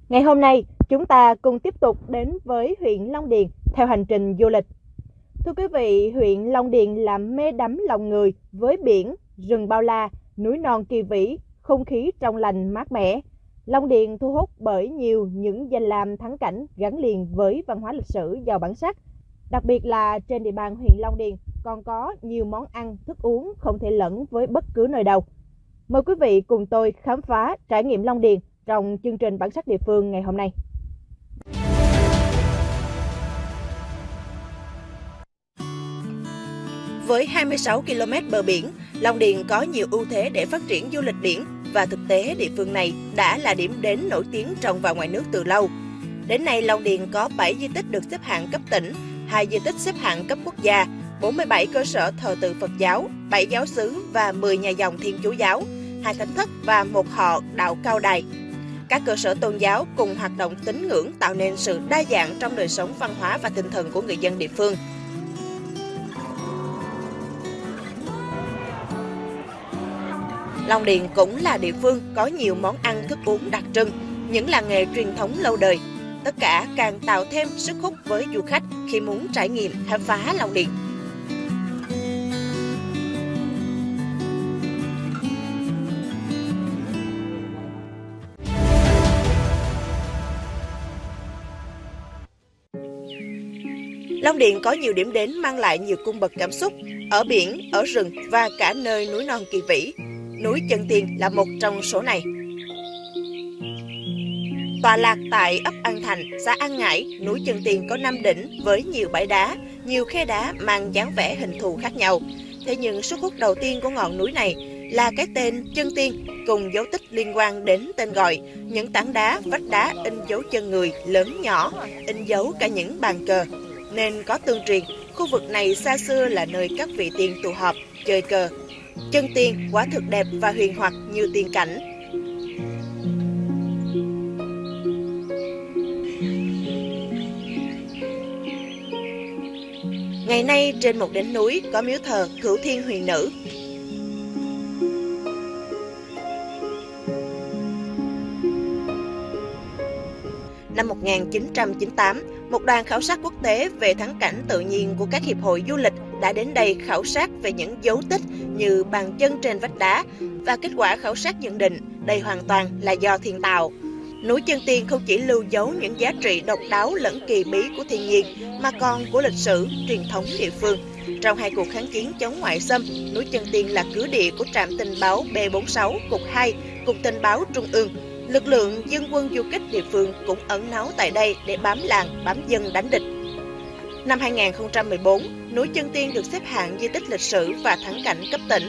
Ngày hôm nay, chúng ta cùng tiếp tục đến với huyện Long Điền theo hành trình du lịch. Thưa quý vị, huyện Long Điền làm mê đắm lòng người với biển, rừng bao la, núi non kỳ vĩ, không khí trong lành mát mẻ. Long Điền thu hút bởi nhiều những danh lam thắng cảnh gắn liền với văn hóa lịch sử giàu bản sắc. Đặc biệt là trên địa bàn huyện Long Điền còn có nhiều món ăn, thức uống không thể lẫn với bất cứ nơi đâu. Mời quý vị cùng tôi khám phá trải nghiệm Long Điền trong chương trình Bản sắc địa phương ngày hôm nay. Với 26 km bờ biển, Long Điền có nhiều ưu thế để phát triển du lịch biển và thực tế địa phương này đã là điểm đến nổi tiếng trong và ngoài nước từ lâu. Đến nay, Long Điền có 7 di tích được xếp hạng cấp tỉnh, 2 di tích xếp hạng cấp quốc gia, 47 cơ sở thờ tự Phật giáo, 7 giáo xứ và 10 nhà dòng Thiên Chúa giáo, 2 thánh thất và 1 họ đạo Cao Đài. Các cơ sở tôn giáo cùng hoạt động tín ngưỡng tạo nên sự đa dạng trong đời sống văn hóa và tinh thần của người dân địa phương. Long Điền cũng là địa phương có nhiều món ăn thức uống đặc trưng, những làng nghề truyền thống lâu đời. Tất cả càng tạo thêm sức hút với du khách khi muốn trải nghiệm khám phá Long Điền. Long Điền có nhiều điểm đến mang lại nhiều cung bậc cảm xúc, ở biển, ở rừng và cả nơi núi non kỳ vĩ. Núi Chân Tiên là một trong số này. Tọa lạc tại ấp An Thành, xã An Ngãi, núi Chân Tiên có 5 đỉnh với nhiều bãi đá, nhiều khe đá mang dáng vẻ hình thù khác nhau. Thế nhưng sức hút đầu tiên của ngọn núi này là cái tên Chân Tiên cùng dấu tích liên quan đến tên gọi, những tảng đá, vách đá in dấu chân người lớn nhỏ, in dấu cả những bàn cờ. Nên có tương truyền, khu vực này xa xưa là nơi các vị tiên tụ họp, chơi cờ. Chân Tiên quả thực đẹp và huyền hoặc như tiên cảnh. Ngày nay trên một đỉnh núi có miếu thờ Cửu Thiên Huyền Nữ. Năm 1998, một đoàn khảo sát quốc tế về thắng cảnh tự nhiên của các hiệp hội du lịch đã đến đây khảo sát về những dấu tích như bàn chân trên vách đá và kết quả khảo sát nhận định đây hoàn toàn là do thiên tạo. Núi Chân Tiên không chỉ lưu dấu những giá trị độc đáo lẫn kỳ bí của thiên nhiên mà còn của lịch sử, truyền thống địa phương. Trong 2 cuộc kháng chiến chống ngoại xâm, núi Chân Tiên là cứ địa của trạm tình báo B46, Cục 2, Cục Tình báo Trung ương. Lực lượng dân quân du kích địa phương cũng ẩn náu tại đây để bám làng, bám dân đánh địch. Năm 2014, núi Chân Tiên được xếp hạng di tích lịch sử và thắng cảnh cấp tỉnh.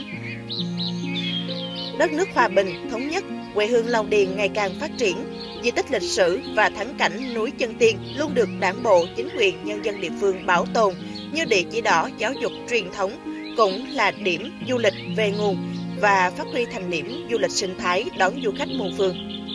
Đất nước hòa bình, thống nhất, quê hương Long Điền ngày càng phát triển. Di tích lịch sử và thắng cảnh núi Chân Tiên luôn được Đảng bộ, chính quyền, nhân dân địa phương bảo tồn như địa chỉ đỏ giáo dục truyền thống, cũng là điểm du lịch về nguồn và phát huy thành điểm du lịch sinh thái đón du khách muôn phương.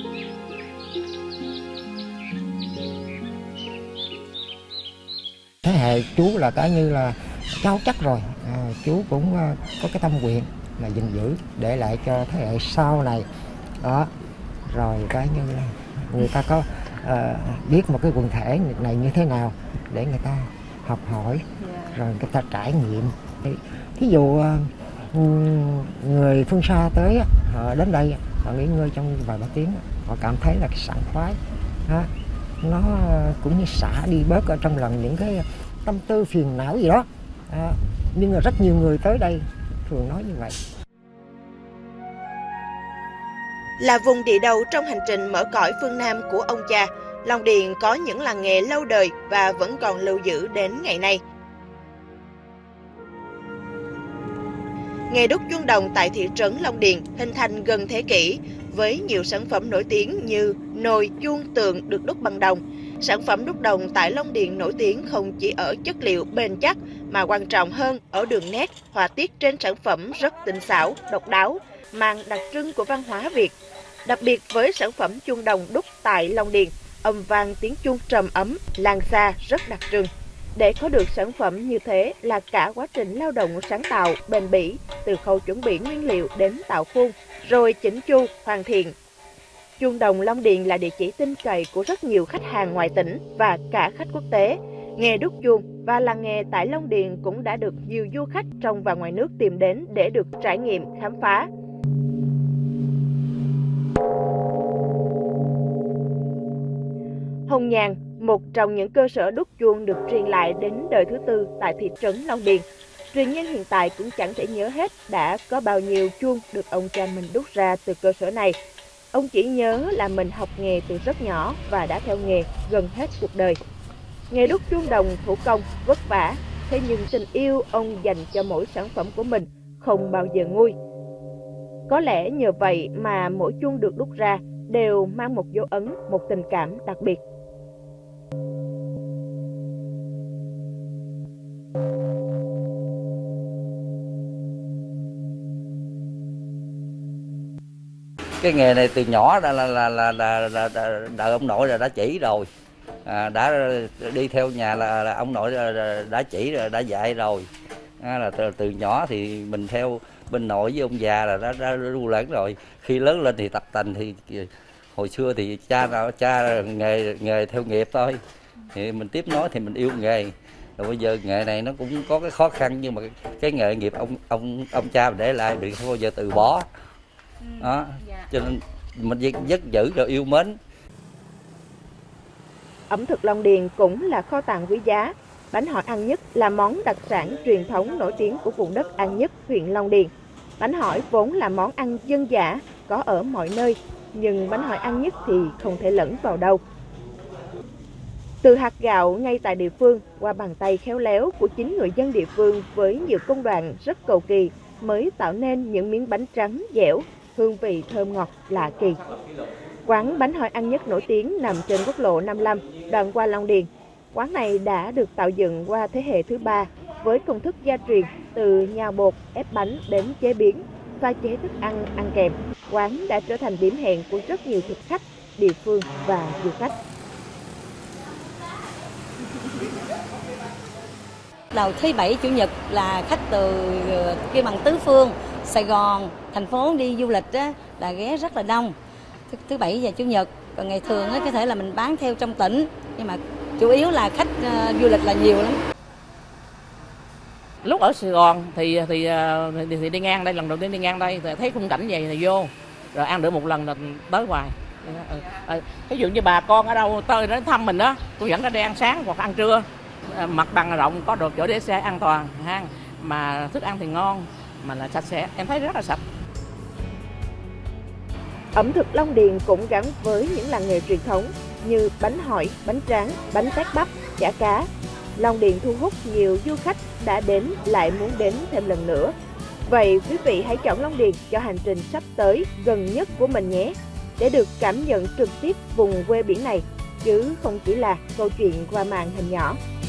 Thế hệ chú là cả như là cháu chắc rồi, chú cũng có cái tâm nguyện là gìn giữ để lại cho thế hệ sau này đó, rồi cái như là người ta có biết một cái quần thể này như thế nào để người ta học hỏi, rồi người ta trải nghiệm. Thí dụ người phương xa tới họ đến đây họ nghỉ ngơi trong vài ba tiếng, họ cảm thấy là cái sảng khoái đó. Nó cũng như xả đi bớt ở trong lòng những cái tâm tư phiền não gì đó, nhưng mà rất nhiều người tới đây thường nói như vậy. Là vùng địa đầu trong hành trình mở cõi phương Nam của ông cha, Long Điền có những làng nghề lâu đời và vẫn còn lưu giữ đến ngày nay. Nghề đúc chuông đồng tại thị trấn Long Điền hình thành gần thế kỷ với nhiều sản phẩm nổi tiếng như nồi, chuông, tượng được đúc bằng đồng. Sản phẩm đúc đồng tại Long Điền nổi tiếng không chỉ ở chất liệu bền chắc mà quan trọng hơn ở đường nét, họa tiết trên sản phẩm rất tinh xảo, độc đáo, mang đặc trưng của văn hóa Việt. Đặc biệt với sản phẩm chuông đồng đúc tại Long Điền, âm vang tiếng chuông trầm ấm, lan xa rất đặc trưng. Để có được sản phẩm như thế là cả quá trình lao động sáng tạo, bền bỉ, từ khâu chuẩn bị nguyên liệu đến tạo khuôn, rồi chỉnh chu, hoàn thiện. Chuông Đồng Long Điền là địa chỉ tin cậy của rất nhiều khách hàng ngoài tỉnh và cả khách quốc tế. Nghề đúc chuông và làng nghề tại Long Điền cũng đã được nhiều du khách trong và ngoài nước tìm đến để được trải nghiệm, khám phá. Hồng Nhàn, một trong những cơ sở đúc chuông được truyền lại đến đời thứ tư tại thị trấn Long Điền. Truyền nhân hiện tại cũng chẳng thể nhớ hết đã có bao nhiêu chuông được ông cha mình đúc ra từ cơ sở này. Ông chỉ nhớ là mình học nghề từ rất nhỏ và đã theo nghề gần hết cuộc đời. Nghề đúc chuông đồng thủ công vất vả, thế nhưng tình yêu ông dành cho mỗi sản phẩm của mình không bao giờ nguôi. Có lẽ nhờ vậy mà mỗi chuông được đúc ra đều mang một dấu ấn, một tình cảm đặc biệt. Cái nghề này từ nhỏ là ông nội đã chỉ rồi, đã đi theo nhà là ông nội đã chỉ rồi, đã dạy rồi, là từ nhỏ thì mình theo bên nội với ông già là đã lưu lẫn rồi. Khi lớn lên thì tập tành, thì hồi xưa thì cha nghề theo nghiệp thôi, thì mình tiếp nối thì mình yêu nghề. Rồi bây giờ nghề này nó cũng có cái khó khăn, nhưng mà cái nghề nghiệp ông cha mình để lại mình không bao giờ từ bỏ. Đó, cho nên mình rất giữ rồi yêu mến. Ẩm thực Long Điền cũng là kho tàng quý giá. Bánh hỏi An Nhất là món đặc sản truyền thống nổi tiếng của vùng đất An Nhất, huyện Long Điền. Bánh hỏi vốn là món ăn dân dã, có ở mọi nơi, nhưng bánh hỏi An Nhất thì không thể lẫn vào đâu. Từ hạt gạo ngay tại địa phương, qua bàn tay khéo léo của chính người dân địa phương với nhiều công đoạn rất cầu kỳ mới tạo nên những miếng bánh trắng dẻo, hương vị thơm ngọt lạ kỳ. Quán bánh hỏi An Nhất nổi tiếng nằm trên quốc lộ 55, đoạn qua Long Điền. Quán này đã được tạo dựng qua thế hệ thứ 3 với công thức gia truyền từ nhào bột, ép bánh đến chế biến, pha chế thức ăn kèm. Quán đã trở thành điểm hẹn của rất nhiều thực khách địa phương và du khách. Đầu thứ Bảy, Chủ nhật là khách từ kêu bằng tứ phương, Sài Gòn, thành phố đi du lịch á, là ghé rất là đông. Thứ Bảy và Chủ nhật, còn ngày thường á, có thể là mình bán theo trong tỉnh, nhưng mà chủ yếu là khách du lịch là nhiều lắm. Lúc ở Sài Gòn thì đi ngang đây, lần đầu tiên đi ngang đây thì thấy khung cảnh vậy thì vô, rồi ăn được một lần là tới hoài. Ví dụ như bà con ở đâu tới đến thăm mình đó, tôi dẫn ra đây ăn sáng hoặc ăn trưa. Mặt bằng rộng, có được chỗ để xe an toàn, mà thức ăn thì ngon, mà là sạch sẽ, em thấy rất là sạch. Ẩm thực Long Điền cũng gắn với những làng nghề truyền thống như bánh hỏi, bánh tráng, bánh tét bắp, chả cá. Long Điền thu hút nhiều du khách đã đến lại muốn đến thêm lần nữa. Vậy quý vị hãy chọn Long Điền cho hành trình sắp tới gần nhất của mình nhé, để được cảm nhận trực tiếp vùng quê biển này, chứ không chỉ là câu chuyện qua màn hình nhỏ.